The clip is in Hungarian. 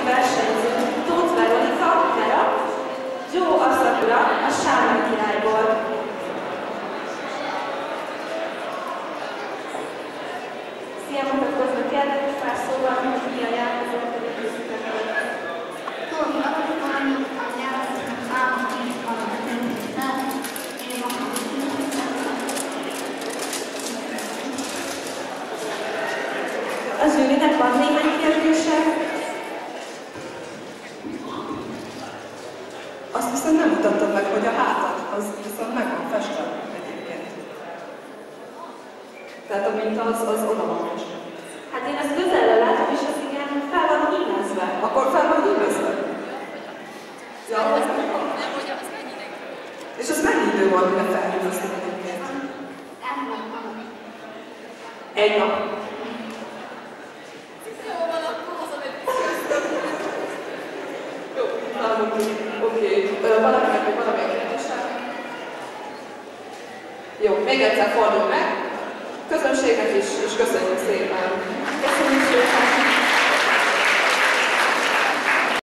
versenyző Tóth Veronika, Hera, Joe Asakura, a Sámai királyból. Szia, mutatkoznak érdekes pár szóval, hogy mi a játékot, hogy a készítettek. Tóth Veronika, a nyelvezetnek állam is alapvetően, Az Zsűrinek van néhány kérdése? Azt viszont nem mutattad meg, hogy a hátad, az viszont meg van festve egyébként. Tehát a minta az oda van festve. Hát én ezt közelről látom, és az igen fel van hímezve. Akkor fel van hímezve? Ja, és az mennyi idő volt, mire felhímezted egyébként? Egy nap. Oké. Valakinek még valamilyen kérdése? Jó, még egyszer fordul meg. Közönségnek is köszönjük szépen.